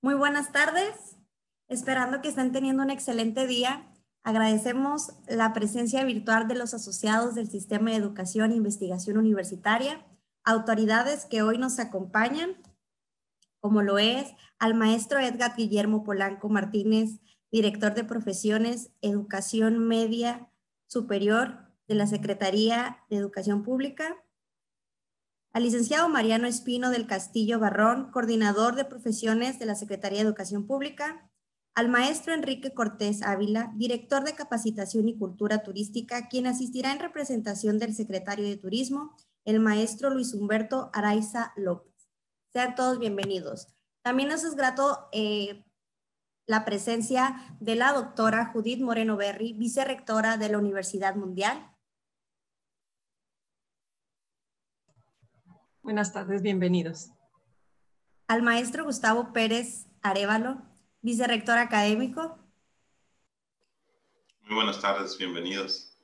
Muy buenas tardes, esperando que estén teniendo un excelente día. Agradecemos la presencia virtual de los asociados del Sistema de Educación e Investigación Universitaria, autoridades que hoy nos acompañan, como lo es al maestro Edgar Guillermo Polanco Martínez, director de Profesiones, Educación Media Superior de la Secretaría de Educación Pública, al licenciado Mariano Espino del Castillo Barrón, coordinador de profesiones de la Secretaría de Educación Pública, al maestro Enrique Cortés Ávila, director de Capacitación y Cultura Turística, quien asistirá en representación del secretario de Turismo, el maestro Luis Humberto Araiza López. Sean todos bienvenidos. También nos es grato la presencia de la doctora Judith Moreno Berry, vicerrectora de la Universidad Mundial. Buenas tardes, bienvenidos. Al maestro Gustavo Pérez Arévalo, vicerrector académico. Muy buenas tardes, bienvenidos.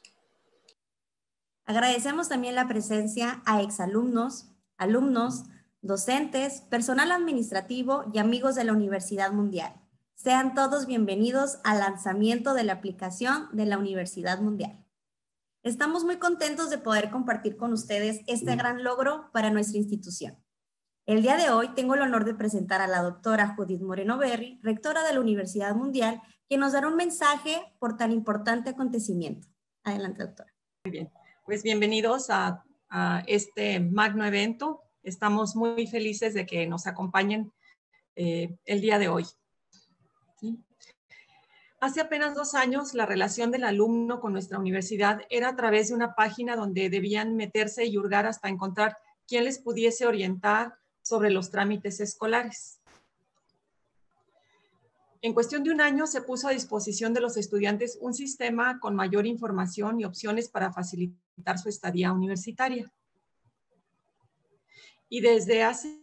Agradecemos también la presencia a exalumnos, alumnos, docentes, personal administrativo y amigos de la Universidad Mundial. Sean todos bienvenidos al lanzamiento de la aplicación de la Universidad Mundial. Estamos muy contentos de poder compartir con ustedes este gran logro para nuestra institución. El día de hoy tengo el honor de presentar a la doctora Judith Moreno Berry, rectora de la Universidad Mundial, quien nos dará un mensaje por tan importante acontecimiento. Adelante, doctora. Muy bien, pues bienvenidos a este magno evento. Estamos muy felices de que nos acompañen el día de hoy. ¿Sí? Hace apenas 2 años, la relación del alumno con nuestra universidad era a través de una página donde debían meterse y hurgar hasta encontrar quién les pudiese orientar sobre los trámites escolares. En cuestión de 1 año se puso a disposición de los estudiantes un sistema con mayor información y opciones para facilitar su estadía universitaria. Y desde hace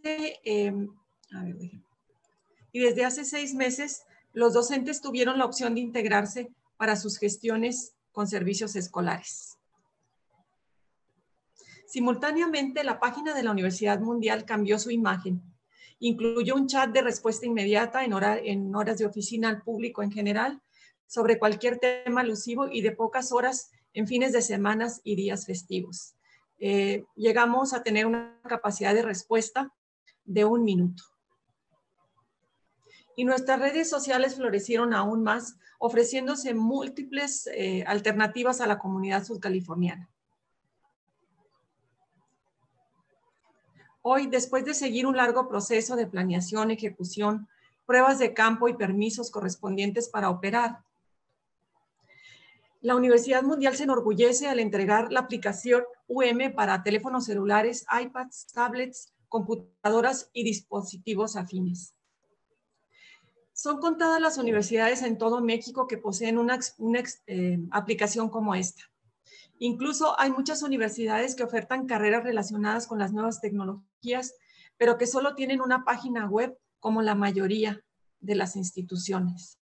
6 meses, los docentes tuvieron la opción de integrarse para sus gestiones con servicios escolares. Simultáneamente, la página de la Universidad Mundial cambió su imagen. Incluyó un chat de respuesta inmediata en horas de oficina al público en general sobre cualquier tema alusivo y de pocas horas en fines de semanas y días festivos. Llegamos a tener una capacidad de respuesta de 1 minuto. Y nuestras redes sociales florecieron aún más, ofreciéndose múltiples alternativas a la comunidad sudcaliforniana. Hoy, después de seguir un largo proceso de planeación, ejecución, pruebas de campo y permisos correspondientes para operar, la Universidad Mundial se enorgullece al entregar la aplicación UM para teléfonos celulares, iPads, tablets, computadoras y dispositivos afines. Son contadas las universidades en todo México que poseen una aplicación como esta. Incluso hay muchas universidades que ofertan carreras relacionadas con las nuevas tecnologías, pero que solo tienen una página web, como la mayoría de las instituciones.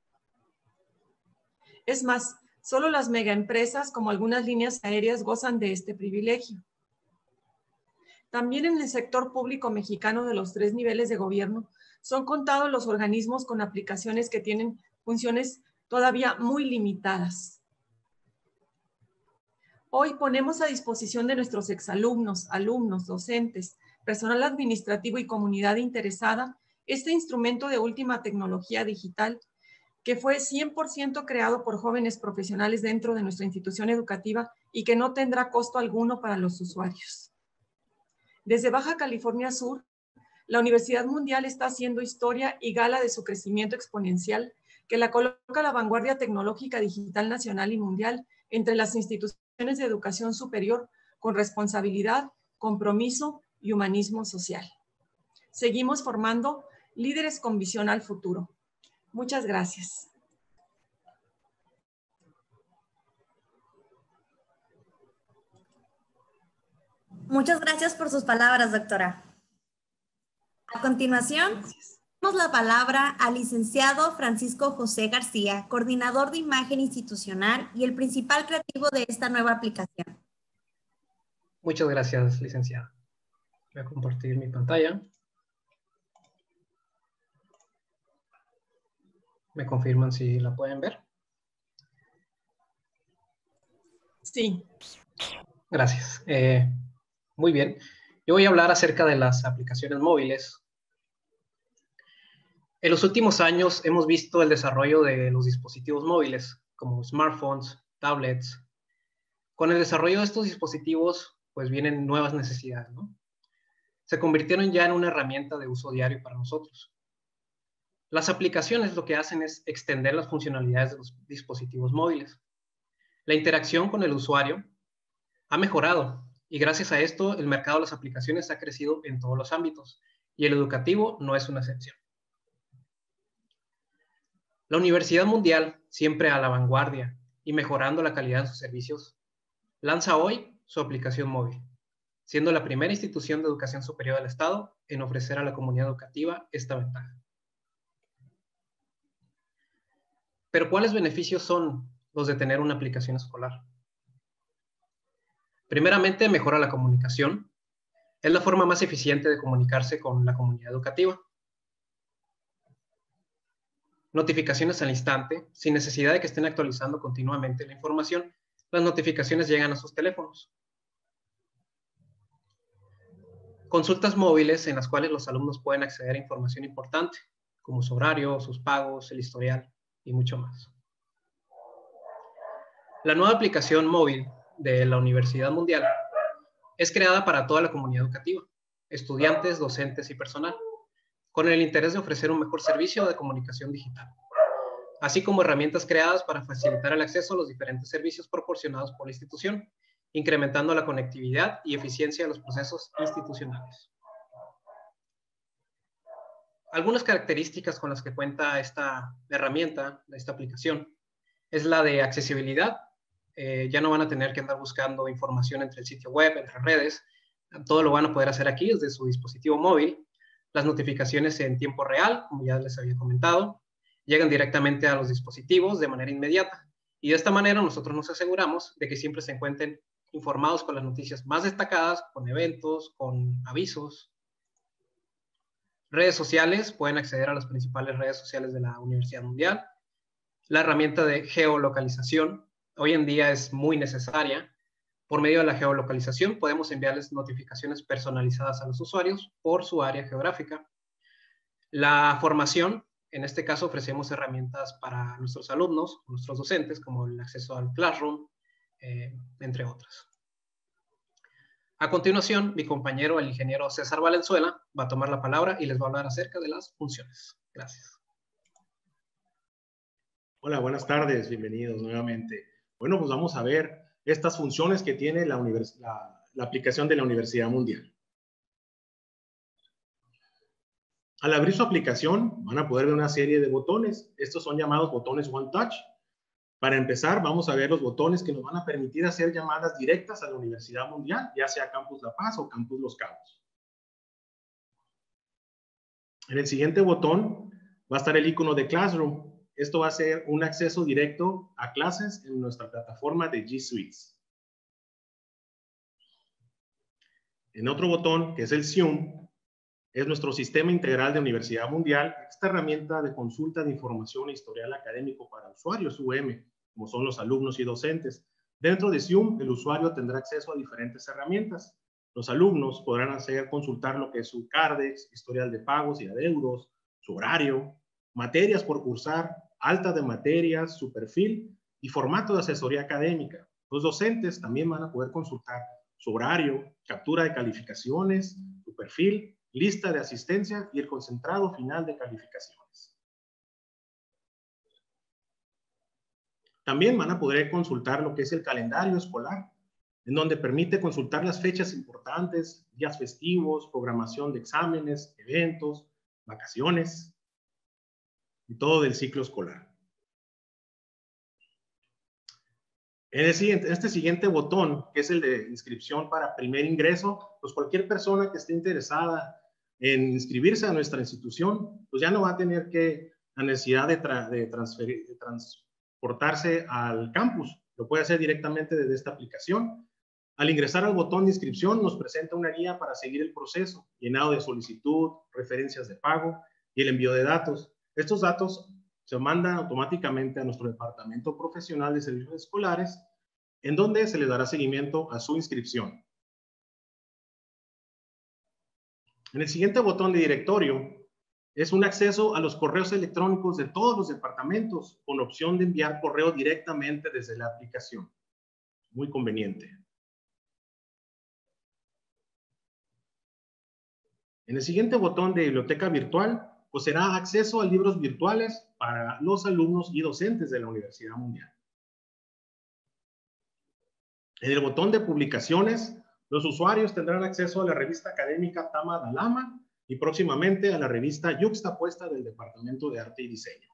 Es más, solo las megaempresas, como algunas líneas aéreas, gozan de este privilegio. También en el sector público mexicano de los 3 niveles de gobierno, son contados los organismos con aplicaciones que tienen funciones todavía muy limitadas. Hoy ponemos a disposición de nuestros exalumnos, alumnos, docentes, personal administrativo y comunidad interesada este instrumento de última tecnología digital que fue 100% creado por jóvenes profesionales dentro de nuestra institución educativa y que no tendrá costo alguno para los usuarios. Desde Baja California Sur, la Universidad Mundial está haciendo historia y gala de su crecimiento exponencial que la coloca a la vanguardia tecnológica digital nacional y mundial entre las instituciones de educación superior con responsabilidad, compromiso y humanismo social. Seguimos formando líderes con visión al futuro. Muchas gracias. Muchas gracias por sus palabras, doctora. A continuación, damos la palabra al licenciado Francisco José García, coordinador de imagen institucional y el principal creativo de esta nueva aplicación. Muchas gracias, licenciada. Voy a compartir mi pantalla. ¿Me confirman si la pueden ver? Sí. Gracias. Muy bien. Yo voy a hablar acerca de las aplicaciones móviles. En los últimos años hemos visto el desarrollo de los dispositivos móviles, como smartphones, tablets. Con el desarrollo de estos dispositivos, pues vienen nuevas necesidades, ¿no? Se convirtieron ya en una herramienta de uso diario para nosotros. Las aplicaciones lo que hacen es extender las funcionalidades de los dispositivos móviles. La interacción con el usuario ha mejorado y gracias a esto el mercado de las aplicaciones ha crecido en todos los ámbitos y el educativo no es una excepción. La Universidad Mundial, siempre a la vanguardia y mejorando la calidad de sus servicios, lanza hoy su aplicación móvil, siendo la primera institución de educación superior del Estado en ofrecer a la comunidad educativa esta ventaja. Pero ¿cuáles beneficios son los de tener una aplicación escolar? Primeramente, mejora la comunicación. Es la forma más eficiente de comunicarse con la comunidad educativa. Notificaciones al instante, sin necesidad de que estén actualizando continuamente la información. Las notificaciones llegan a sus teléfonos. Consultas móviles en las cuales los alumnos pueden acceder a información importante, como su horario, sus pagos, el historial y mucho más. La nueva aplicación móvil de la Universidad Mundial es creada para toda la comunidad educativa, estudiantes, docentes y personal, con el interés de ofrecer un mejor servicio de comunicación digital, así como herramientas creadas para facilitar el acceso a los diferentes servicios proporcionados por la institución, incrementando la conectividad y eficiencia de los procesos institucionales. Algunas características con las que cuenta esta herramienta, esta aplicación, es la de accesibilidad. Ya no van a tener que andar buscando información entre el sitio web, entre redes. Todo lo van a poder hacer aquí desde su dispositivo móvil. Las notificaciones en tiempo real, como ya les había comentado, llegan directamente a los dispositivos de manera inmediata. Y de esta manera nosotros nos aseguramos de que siempre se encuentren informados con las noticias más destacadas, con eventos, con avisos. Redes sociales, pueden acceder a las principales redes sociales de la Universidad Mundial. La herramienta de geolocalización hoy en día es muy necesaria. Por medio de la geolocalización podemos enviarles notificaciones personalizadas a los usuarios por su área geográfica. La formación, en este caso ofrecemos herramientas para nuestros alumnos, nuestros docentes, como el acceso al Classroom, entre otras. A continuación, mi compañero, el ingeniero César Valenzuela, va a tomar la palabra y les va a hablar acerca de las funciones. Gracias. Hola, buenas tardes, bienvenidos nuevamente. Bueno, pues vamos a ver estas funciones que tiene la aplicación de la Universidad Mundial. Al abrir su aplicación van a poder ver una serie de botones. Estos son llamados botones One Touch. Para empezar, vamos a ver los botones que nos van a permitir hacer llamadas directas a la Universidad Mundial, ya sea Campus La Paz o Campus Los Cabos. En el siguiente botón va a estar el icono de Classroom. Esto va a ser un acceso directo a clases en nuestra plataforma de G Suite. En otro botón, que es el SIUM, es nuestro Sistema Integral de Universidad Mundial, esta herramienta de consulta de información e historial académico para usuarios UM, como son los alumnos y docentes. Dentro de SIUM, el usuario tendrá acceso a diferentes herramientas. Los alumnos podrán consultar lo que es su CARDEX, historial de pagos y adeudos, su horario, materias por cursar, alta de materias, su perfil y formato de asesoría académica. Los docentes también van a poder consultar su horario, captura de calificaciones, su perfil, lista de asistencia y el concentrado final de calificaciones. También van a poder consultar lo que es el calendario escolar, en donde permite consultar las fechas importantes, días festivos, programación de exámenes, eventos, vacaciones y todo del ciclo escolar. En este siguiente botón, que es el de inscripción para primer ingreso, pues cualquier persona que esté interesada en inscribirse a nuestra institución, pues ya no va a tener la necesidad de transportarse al campus. Lo puede hacer directamente desde esta aplicación. Al ingresar al botón de inscripción, nos presenta una guía para seguir el proceso, llenado de solicitud, referencias de pago y el envío de datos. Estos datos se manda automáticamente a nuestro Departamento Profesional de Servicios Escolares, en donde se le dará seguimiento a su inscripción. En el siguiente botón de directorio es un acceso a los correos electrónicos de todos los departamentos con opción de enviar correo directamente desde la aplicación. Muy conveniente. En el siguiente botón de biblioteca virtual, pues será acceso a libros virtuales para los alumnos y docentes de la Universidad Mundial. En el botón de publicaciones, los usuarios tendrán acceso a la revista académica Tama Dalama y próximamente a la revista Yuxtapuesta del Departamento de Arte y Diseño.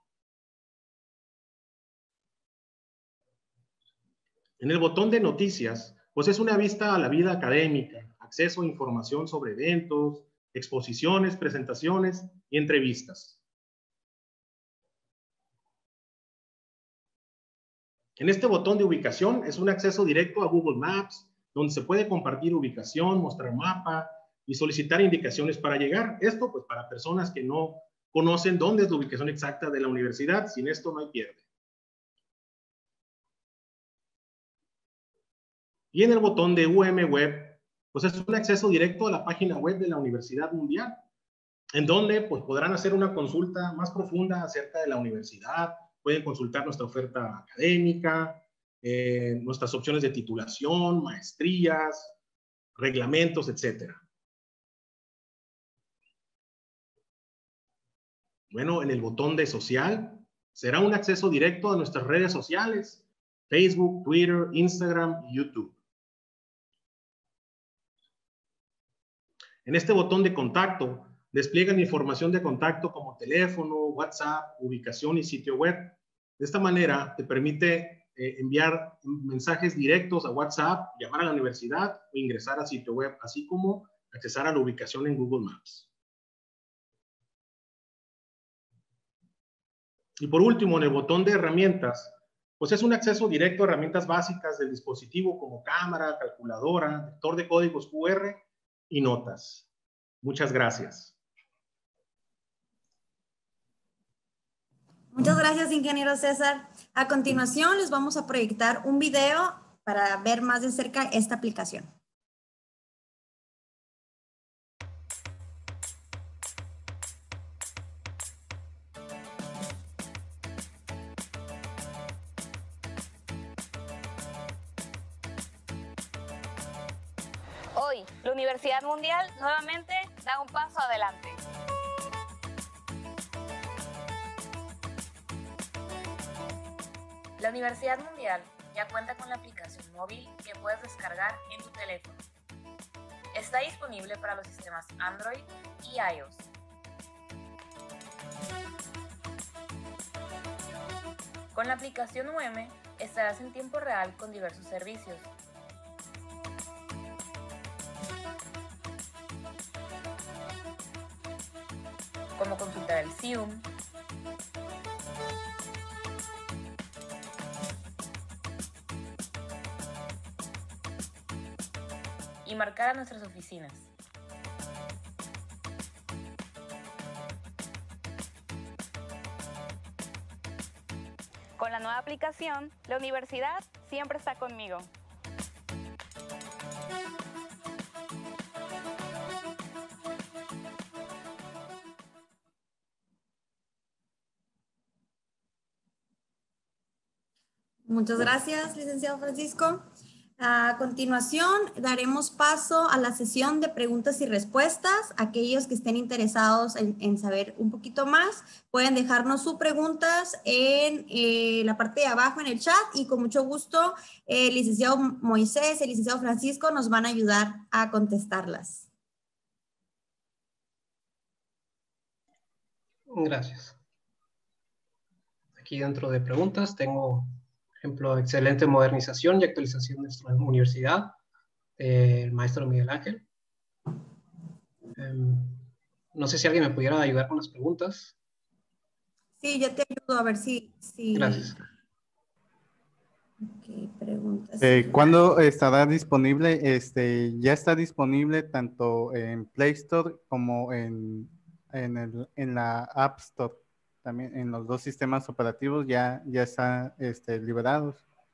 En el botón de noticias, pues es una vista a la vida académica, acceso a información sobre eventos, exposiciones, presentaciones y entrevistas. En este botón de ubicación es un acceso directo a Google Maps, donde se puede compartir ubicación, mostrar mapa y solicitar indicaciones para llegar. Esto pues para personas que no conocen dónde es la ubicación exacta de la universidad. Sin esto no hay pierde. Y en el botón de UM Web, pues es un acceso directo a la página web de la Universidad Mundial, en donde pues podrán hacer una consulta más profunda acerca de la universidad, pueden consultar nuestra oferta académica, nuestras opciones de titulación, maestrías, reglamentos, etc. Bueno, en el botón de social será un acceso directo a nuestras redes sociales, Facebook, Twitter, Instagram y YouTube. En este botón de contacto despliegan información de contacto como teléfono, WhatsApp, ubicación y sitio web. De esta manera te permite enviar mensajes directos a WhatsApp, llamar a la universidad o ingresar a sitio web, así como accesar a la ubicación en Google Maps. Y por último, en el botón de herramientas, pues es un acceso directo a herramientas básicas del dispositivo como cámara, calculadora, lector de códigos QR y notas. Muchas gracias. Muchas gracias, ingeniero César. A continuación, les vamos a proyectar un video para ver más de cerca esta aplicación. Hoy, la Universidad Mundial nuevamente da un paso adelante. La Universidad Mundial ya cuenta con la aplicación móvil que puedes descargar en tu teléfono. Está disponible para los sistemas Android y iOS. Con la aplicación UM estarás en tiempo real con diversos servicios. Como consultar el Zoom, y marcar a nuestras oficinas. Con la nueva aplicación, la universidad siempre está conmigo. Muchas gracias, licenciado Francisco. A continuación, daremos paso a la sesión de preguntas y respuestas. Aquellos que estén interesados en saber un poquito más, pueden dejarnos sus preguntas en la parte de abajo en el chat y con mucho gusto el licenciado Moisés, el licenciado Francisco nos van a ayudar a contestarlas. Gracias. Aquí dentro de preguntas tengo, por ejemplo, excelente modernización y actualización de nuestra universidad, el maestro Miguel Ángel. No sé si alguien me pudiera ayudar con las preguntas. Sí, yo te ayudo a ver si... Gracias. Ok, preguntas. ¿Cuándo estará disponible? Ya está disponible tanto en Play Store como en la App Store. también en los dos sistemas operativos ya están liberados.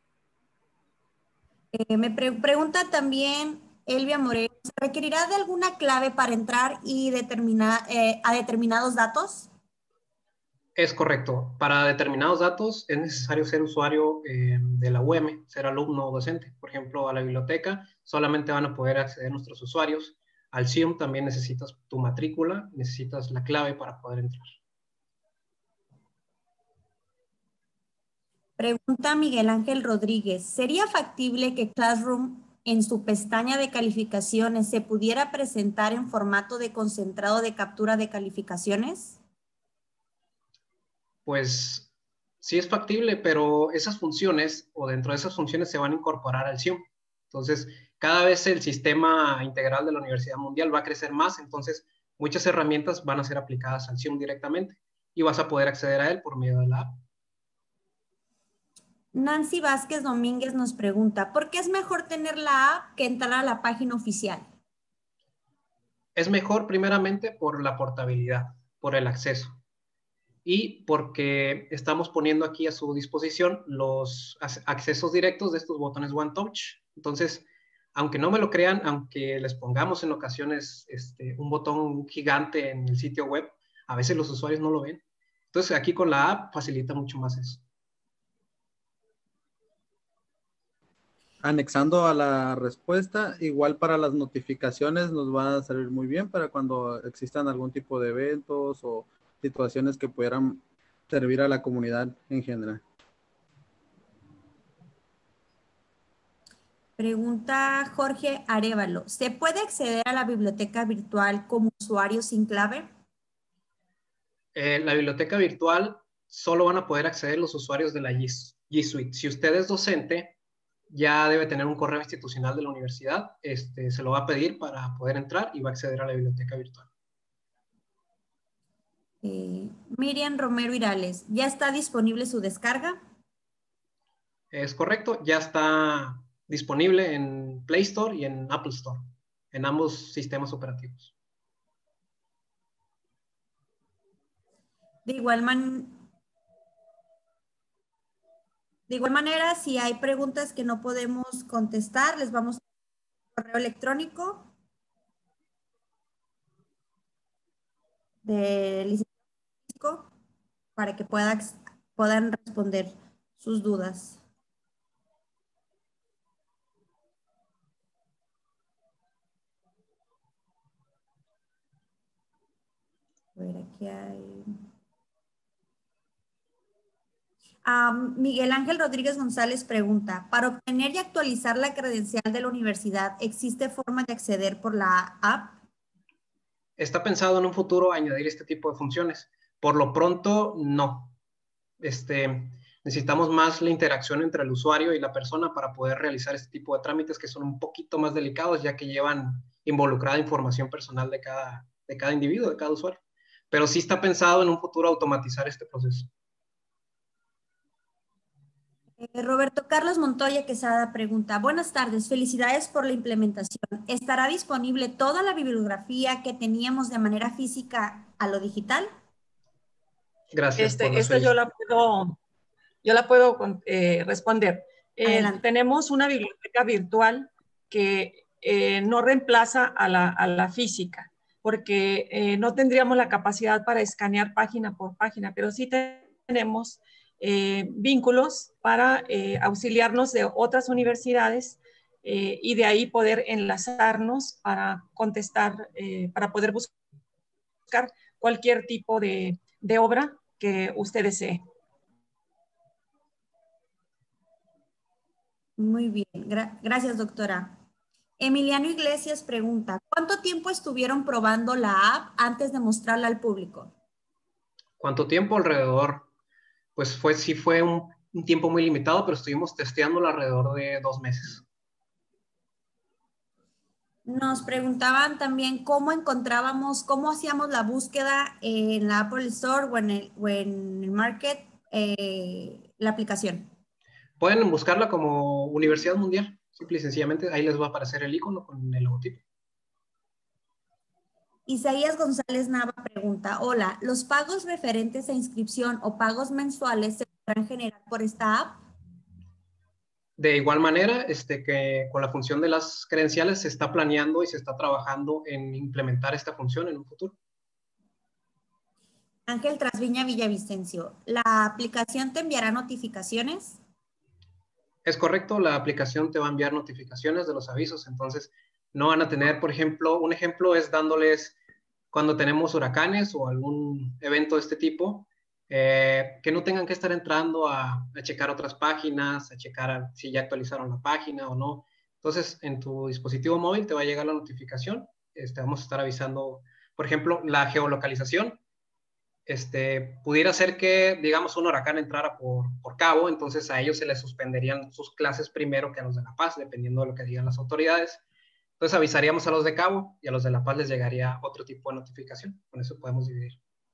Me pregunta también Elvia Moreno, ¿se requerirá de alguna clave para entrar y a determinados datos? Es correcto. Para determinados datos es necesario ser usuario de la UM, ser alumno o docente. Por ejemplo, a la biblioteca solamente van a poder acceder nuestros usuarios. Al SIUM también necesitas tu matrícula, necesitas la clave para poder entrar. Pregunta Miguel Ángel Rodríguez, ¿sería factible que Classroom en su pestaña de calificaciones se pudiera presentar en formato de concentrado de captura de calificaciones? Pues sí es factible, pero esas funciones o dentro de esas funciones se van a incorporar al SIUM. Entonces, cada vez el sistema integral de la Universidad Mundial va a crecer más, entonces muchas herramientas van a ser aplicadas al SIUM directamente y vas a poder acceder a él por medio de la app. Nancy Vázquez Domínguez nos pregunta, ¿por qué es mejor tener la app que entrar a la página oficial? Es mejor primeramente por la portabilidad, por el acceso y porque estamos poniendo aquí a su disposición los accesos directos de estos botones One Touch. Entonces, aunque no me lo crean, aunque les pongamos en ocasiones un botón gigante en el sitio web, a veces los usuarios no lo ven. Entonces, aquí con la app facilita mucho más eso. Anexando a la respuesta, igual para las notificaciones nos van a servir muy bien para cuando existan algún tipo de eventos o situaciones que pudieran servir a la comunidad en general. Pregunta Jorge Arévalo, ¿se puede acceder a la biblioteca virtual como usuario sin clave? La biblioteca virtual solo van a poder acceder los usuarios de la G Suite. Si usted es docente, ya debe tener un correo institucional de la universidad, se lo va a pedir para poder entrar y va a acceder a la biblioteca virtual. Miriam Romero Irales, ¿ya está disponible su descarga? Es correcto, ya está disponible en Play Store y en Apple Store, en ambos sistemas operativos. De igual manera, si hay preguntas que no podemos contestar, les vamos a dar un correo electrónico del licenciado para que puedan responder sus dudas. A ver, aquí hay... Miguel Ángel Rodríguez González pregunta, para obtener y actualizar la credencial de la universidad, ¿existe forma de acceder por la app? Está pensado en un futuro añadir este tipo de funciones. Por lo pronto, no. Necesitamos más la interacción entre el usuario y la persona para poder realizar este tipo de trámites que son un poquito más delicados, ya que llevan involucrada información personal de cada individuo, de cada usuario. Pero sí está pensado en un futuro automatizar este proceso. Roberto Carlos Montoya Quesada pregunta, buenas tardes, felicidades por la implementación. ¿Estará disponible toda la bibliografía que teníamos de manera física a lo digital? Gracias. Esta yo la puedo responder. Tenemos una biblioteca virtual que no reemplaza a la física, porque no tendríamos la capacidad para escanear página por página, pero sí tenemos vínculos para auxiliarnos de otras universidades y de ahí poder enlazarnos para contestar, para poder buscar cualquier tipo de obra que usted desee. Muy bien, gracias doctora. Emiliano Iglesias pregunta, ¿cuánto tiempo estuvieron probando la app antes de mostrarla al público? ¿Cuánto tiempo? Alrededor, pues sí fue un tiempo muy limitado, pero estuvimos testeándola alrededor de 2 meses. Nos preguntaban también cómo hacíamos la búsqueda en la Apple Store o en el Market, la aplicación. Pueden buscarla como Universidad Mundial, simple y sencillamente, ahí les va a aparecer el icono con el logotipo. Isaías González Nava pregunta, hola, ¿los pagos referentes a inscripción o pagos mensuales se podrán generar por esta app? De igual manera, que con la función de las credenciales se está planeando y se está trabajando en implementar esta función en un futuro. Ángel Trasviña Villavicencio, ¿la aplicación te enviará notificaciones? Es correcto, la aplicación te va a enviar notificaciones de los avisos, entonces no van a tener, por ejemplo, un ejemplo es dándoles cuando tenemos huracanes o algún evento de este tipo, que no tengan que estar entrando a checar otras páginas, a checar si ya actualizaron la página o no. Entonces, en tu dispositivo móvil te va a llegar la notificación, vamos a estar avisando, por ejemplo, la geolocalización. Pudiera ser que, digamos, un huracán entrara por Cabo, entonces a ellos se les suspenderían sus clases primero que a los de La Paz, dependiendo de lo que digan las autoridades. Entonces avisaríamos a los de Cabo y a los de La Paz les llegaría otro tipo de notificación. Con eso podemos dividir.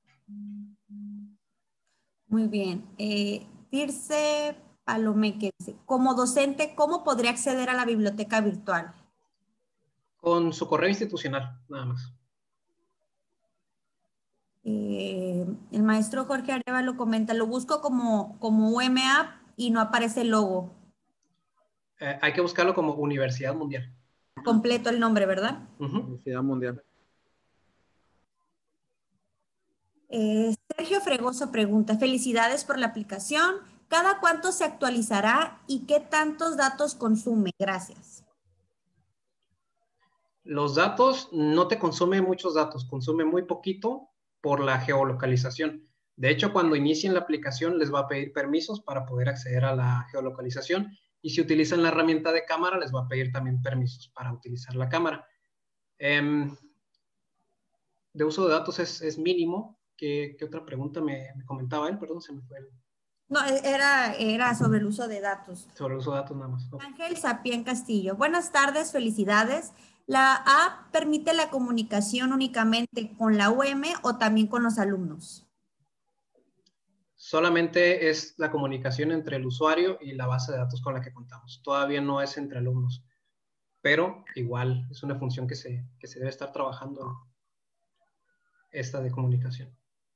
Muy bien. Tirce Palomeque dice, como docente, ¿cómo podría acceder a la biblioteca virtual? Con su correo institucional, nada más. El maestro Jorge Arevalo comenta, lo busco como UMApp y no aparece el logo. Hay que buscarlo como Universidad Mundial. Completo el nombre, ¿verdad? Universidad Mundial. Sergio Fregoso pregunta, felicidades por la aplicación. ¿Cada cuánto se actualizará y qué tantos datos consume? Gracias. Los datos no te consume muchos datos, consume muy poquito por la geolocalización. De hecho, cuando inicien la aplicación les va a pedir permisos para poder acceder a la geolocalización y si utilizan la herramienta de cámara les va a pedir también permisos para utilizar la cámara. De uso de datos es mínimo. ¿Qué otra pregunta me comentaba él? Perdón, se me fue. No, era sobre el uso de datos. Sobre el uso de datos nada más. Okay. Ángel Sapien Castillo. Buenas tardes, felicidades. ¿La app permite la comunicación únicamente con la UM o también con los alumnos? Solamente es la comunicación entre el usuario y la base de datos con la que contamos. Todavía no es entre alumnos, pero igual es una función que se debe estar trabajando, esta de comunicación.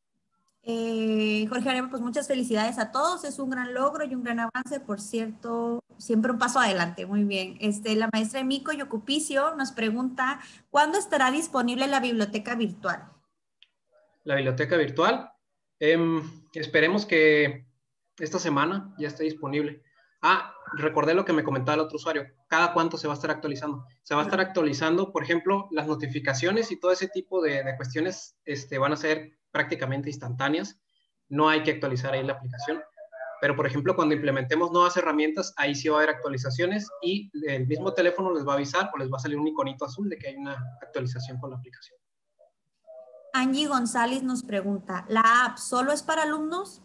Jorge Arevalo, pues muchas felicidades a todos. Es un gran logro y un gran avance, por cierto, siempre un paso adelante. Muy bien. La maestra Emiko Yocupicio nos pregunta, ¿cuándo estará disponible la biblioteca virtual? La biblioteca virtual, esperemos que esta semana ya esté disponible. Recordé lo que me comentaba el otro usuario. ¿Cada cuánto se va a estar actualizando? Se va a estar actualizando, por ejemplo, las notificaciones y todo ese tipo de cuestiones van a ser prácticamente instantáneas. No hay que actualizar ahí la aplicación. Pero, por ejemplo, cuando implementemos nuevas herramientas, ahí sí va a haber actualizaciones y el mismo teléfono les va a avisar o les va a salir un iconito azul de que hay una actualización con la aplicación. Angie González nos pregunta, ¿la app solo es para alumnos?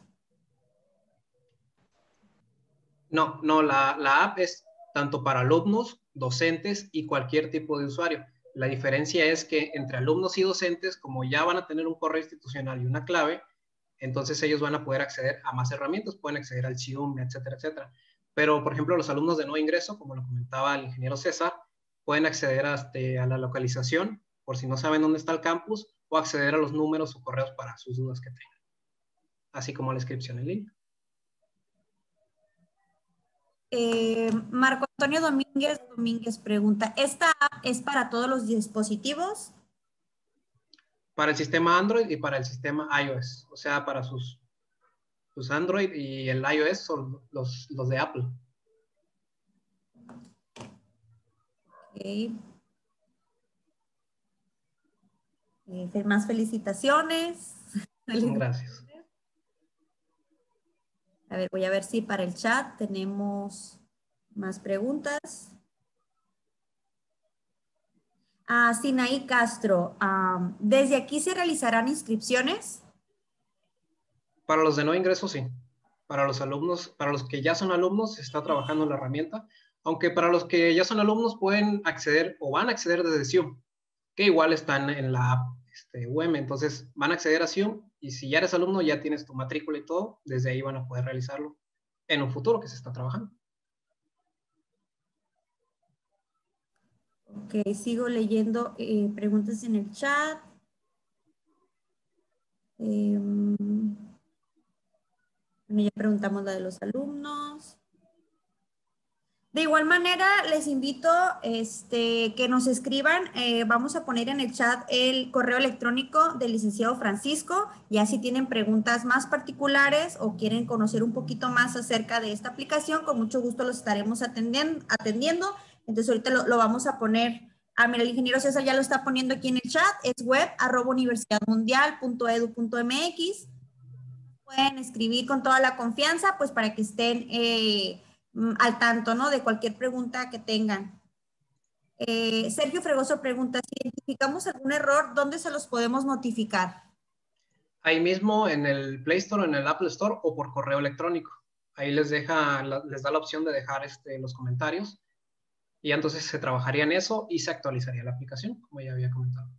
No, la app es tanto para alumnos, docentes y cualquier tipo de usuario. La diferencia es que entre alumnos y docentes, como ya van a tener un correo institucional y una clave, entonces ellos van a poder acceder a más herramientas, pueden acceder al Zoom, etcétera, etcétera. Pero, por ejemplo, los alumnos de no ingreso, como lo comentaba el ingeniero César, pueden acceder a la localización, por si no saben dónde está el campus, o acceder a los números o correos para sus dudas que tengan, así como a la inscripción en línea. Marco Antonio Domínguez pregunta, ¿esta app es para todos los dispositivos? Para el sistema Android y para el sistema iOS, o sea, para sus Android y el iOS son los de Apple. Okay. Más felicitaciones. Gracias. A ver, voy a ver si para el chat tenemos más preguntas. Sinaí Castro, ¿desde aquí se realizarán inscripciones? Para los de no ingreso, sí. Para los alumnos, para los que ya son alumnos, se está trabajando la herramienta, aunque para los que ya son alumnos pueden acceder o van a acceder desde Zoom, que igual están en la app UM, entonces van a acceder a Zoom y si ya eres alumno ya tienes tu matrícula y todo, desde ahí van a poder realizarlo en un futuro que se está trabajando. Ok, sigo leyendo preguntas en el chat. Ya preguntamos la de los alumnos. De igual manera, les invito que nos escriban. Vamos a poner en el chat el correo electrónico del licenciado Francisco. Ya si tienen preguntas más particulares o quieren conocer un poquito más acerca de esta aplicación, con mucho gusto los estaremos atendiendo. Entonces, ahorita lo vamos a poner. Mira, el ingeniero César ya lo está poniendo aquí en el chat. Es web@universidadmundial.edu.mx. Pueden escribir con toda la confianza, pues para que estén al tanto, ¿no? De cualquier pregunta que tengan. Sergio Fregoso pregunta, si identificamos algún error, ¿dónde se los podemos notificar? Ahí mismo en el Play Store, en el Apple Store o por correo electrónico. Ahí les da la opción de dejar los comentarios y entonces se trabajaría en eso y se actualizaría la aplicación, como ya había comentado.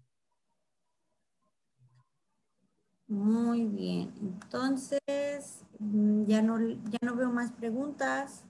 Muy bien, entonces ya no veo más preguntas.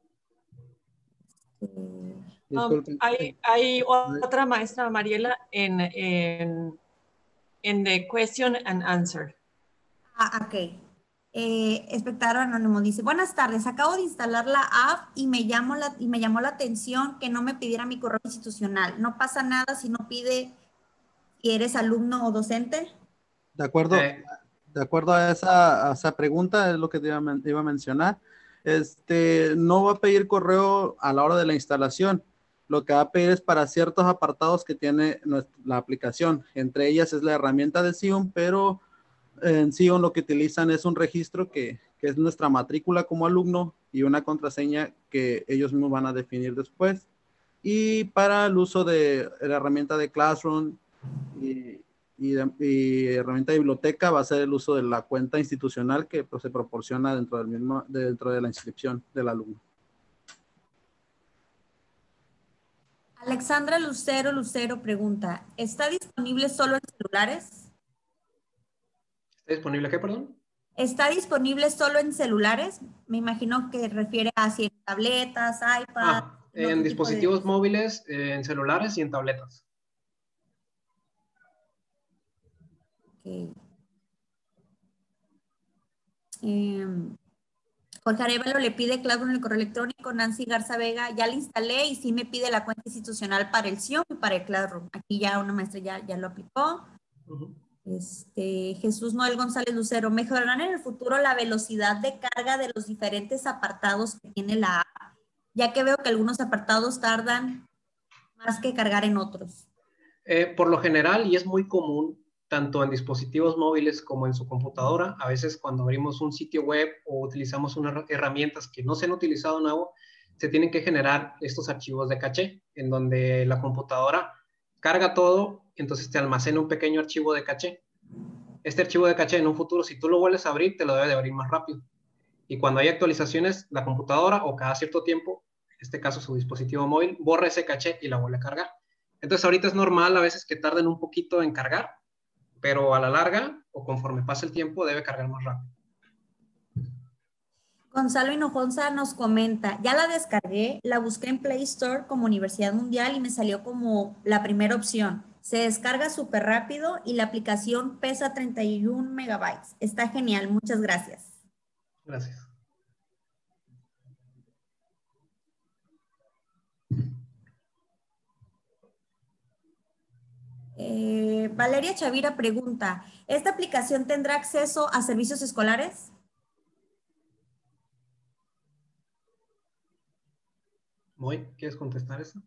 Hay otra maestra, Mariela, en the question and answer. Ok. Espectador Anónimo dice, buenas tardes, acabo de instalar la app y me llamó la atención que no me pidiera mi correo institucional. ¿No pasa nada si no pide si eres alumno o docente? De acuerdo a esa pregunta, es lo que te iba a mencionar. No va a pedir correo a la hora de la instalación. Lo que va a pedir es para ciertos apartados que tiene la aplicación. Entre ellas es la herramienta de Zium, pero en Zium lo que utilizan es un registro que es nuestra matrícula como alumno y una contraseña que ellos mismos van a definir después. Y para el uso de la herramienta de Classroom y herramienta de biblioteca va a ser el uso de la cuenta institucional que pues, se proporciona dentro de la inscripción del alumno. Alexandra Lucero pregunta, ¿está disponible solo en celulares? ¿Está disponible qué, perdón? ¿Está disponible solo en celulares? Me imagino que refiere a si en tabletas, iPad. En dispositivos móviles, en celulares y en tabletas. Okay. Jorge Arevalo le pide Classroom en el correo electrónico. Nancy Garza Vega, ya le instalé y sí me pide la cuenta institucional para el Zium y para el Classroom. Aquí ya una maestra ya lo aplicó. Jesús Noel González Lucero, ¿mejorarán en el futuro la velocidad de carga de los diferentes apartados que tiene la app? Ya que veo que algunos apartados tardan más que cargar en otros. Por lo general, y es muy común, tanto en dispositivos móviles como en su computadora, a veces cuando abrimos un sitio web o utilizamos unas herramientas que no se han utilizado nuevo, se tienen que generar estos archivos de caché, en donde la computadora carga todo, entonces te almacena un pequeño archivo de caché. Este archivo de caché en un futuro, si tú lo vuelves a abrir, te lo debe de abrir más rápido. Y cuando hay actualizaciones, la computadora o cada cierto tiempo, en este caso su dispositivo móvil, borra ese caché y la vuelve a cargar. Entonces ahorita es normal a veces que tarden un poquito en cargar, pero a la larga o conforme pasa el tiempo debe cargar más rápido. Gonzalo Hinojosa nos comenta, ya la descargué, la busqué en Play Store como Universidad Mundial y me salió como la primera opción. Se descarga súper rápido y la aplicación pesa 31 megabytes. Está genial, muchas gracias. Gracias. Valeria Chavira pregunta, ¿esta aplicación tendrá acceso a servicios escolares? ¿Quieres contestar eso?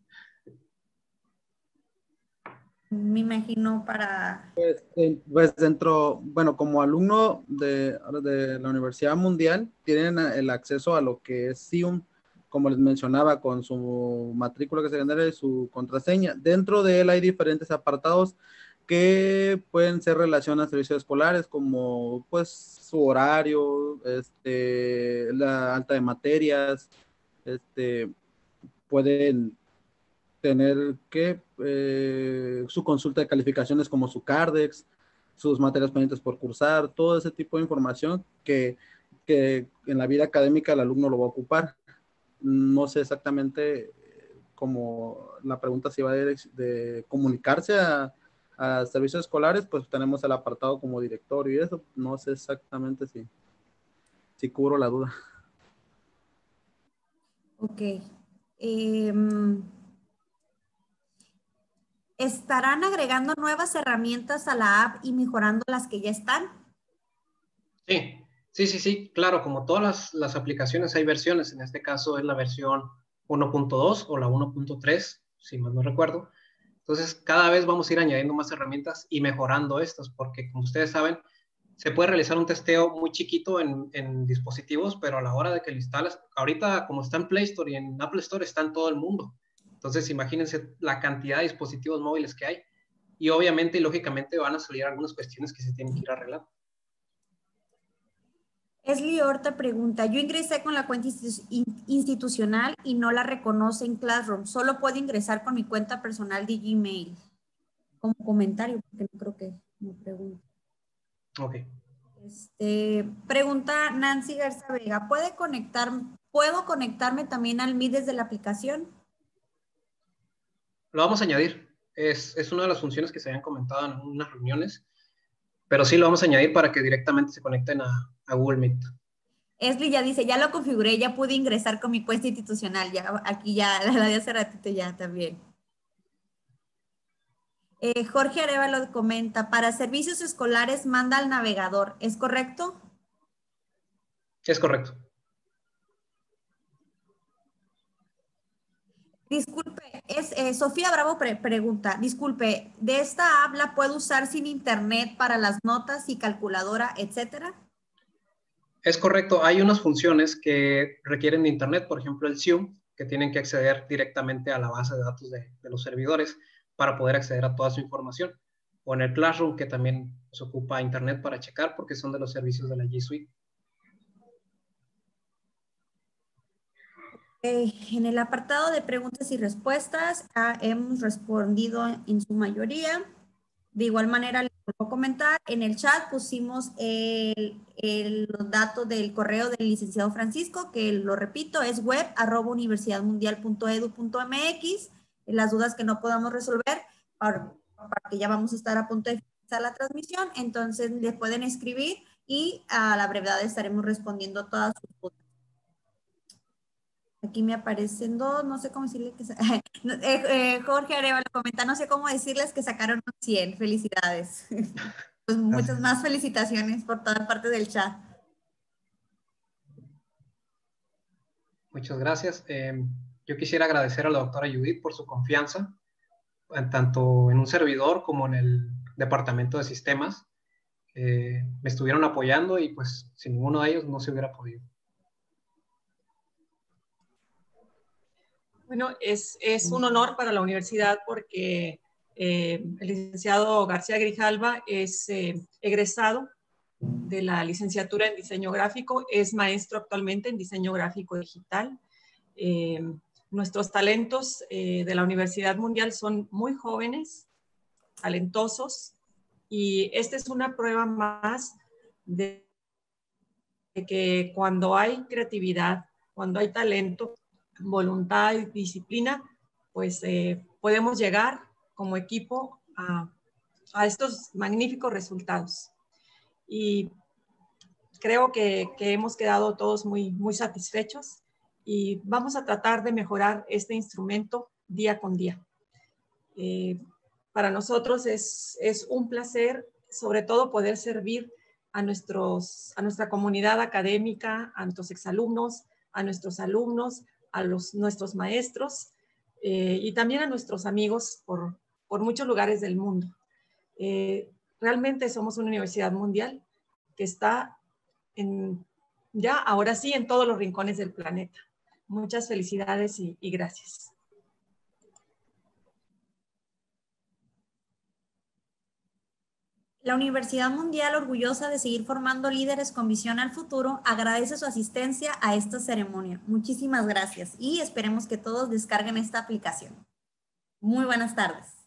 Me imagino para... Pues dentro, bueno, como alumno de la Universidad Mundial, tienen el acceso a lo que es Zium, como les mencionaba, con su matrícula que se genera y su contraseña. Dentro de él hay diferentes apartados que pueden ser relación a servicios escolares, como pues su horario, la alta de materias, pueden tener su consulta de calificaciones como su Cardex, sus materias pendientes por cursar, todo ese tipo de información que en la vida académica el alumno lo va a ocupar. No sé exactamente como la pregunta si va de comunicarse a servicios escolares, pues tenemos el apartado como directorio y eso. No sé exactamente si cubro la duda. Ok. ¿Estarán agregando nuevas herramientas a la app y mejorando las que ya están? Sí, claro, como todas las aplicaciones hay versiones, en este caso es la versión 1.2 o la 1.3, si mal no recuerdo. Entonces, cada vez vamos a ir añadiendo más herramientas y mejorando estas, porque como ustedes saben, se puede realizar un testeo muy chiquito en dispositivos, pero a la hora de que lo instalas, ahorita como está en Play Store y en Apple Store, está en todo el mundo. Entonces, imagínense la cantidad de dispositivos móviles que hay y obviamente y lógicamente van a salir algunas cuestiones que se tienen que ir arreglando. Esli Horta pregunta, yo ingresé con la cuenta institucional y no la reconoce en Classroom. Solo puedo ingresar con mi cuenta personal de Gmail. Como comentario, porque no creo que me pregunte. Ok. Pregunta Nancy Garza Vega, ¿puedo conectarme también al Meet desde la aplicación? Lo vamos a añadir. Es una de las funciones que se habían comentado en unas reuniones, pero sí lo vamos a añadir para que directamente se conecten a Google Meet. Esli ya dice, ya lo configuré, ya pude ingresar con mi cuenta institucional, ya aquí ya, la de hace ratito ya también. Jorge Arevalo comenta, para servicios escolares manda al navegador, ¿es correcto? Es correcto. Disculpe, Sofía Bravo pregunta, disculpe, ¿de esta app la puedo usar sin internet para las notas y calculadora, etcétera? Es correcto. Hay unas funciones que requieren de internet, por ejemplo el Zoom, que tienen que acceder directamente a la base de datos de los servidores para poder acceder a toda su información. O en el Classroom, que también se ocupa internet para checar porque son de los servicios de la G Suite. En el apartado de preguntas y respuestas hemos respondido en su mayoría. De igual manera, les puedo comentar, en el chat pusimos los datos del correo del licenciado Francisco, que lo repito, es web@universidadmundial.edu.mx. Las dudas que no podamos resolver, porque ya vamos a estar a punto de finalizar la transmisión, entonces les pueden escribir y a la brevedad estaremos respondiendo todas sus dudas. Aquí me aparecen dos, no sé cómo decirles que... Jorge Arevalo comenta, no sé cómo decirles que sacaron un 100. Felicidades. Pues muchas más felicitaciones por toda parte del chat. Muchas gracias. Yo quisiera agradecer a la doctora Judith por su confianza, tanto en un servidor como en el departamento de sistemas. Me estuvieron apoyando y pues sin ninguno de ellos no se hubiera podido. Bueno, es un honor para la universidad porque el licenciado García Grijalva es egresado de la licenciatura en diseño gráfico, es maestro actualmente en diseño gráfico digital. Nuestros talentos de la Universidad Mundial son muy jóvenes, talentosos, y esta es una prueba más de que cuando hay creatividad, cuando hay talento, voluntad y disciplina, pues podemos llegar como equipo a estos magníficos resultados. Y creo que hemos quedado todos muy satisfechos y vamos a tratar de mejorar este instrumento día con día. Para nosotros es un placer, sobre todo, poder servir a nuestra comunidad académica, a nuestros exalumnos, a nuestros alumnos, a nuestros maestros y también a nuestros amigos por muchos lugares del mundo. Realmente somos una universidad mundial que está ya ahora sí en todos los rincones del planeta. Muchas felicidades y gracias. La Universidad Mundial, orgullosa de seguir formando líderes con visión al futuro, agradece su asistencia a esta ceremonia. Muchísimas gracias y esperemos que todos descarguen esta aplicación. Muy buenas tardes.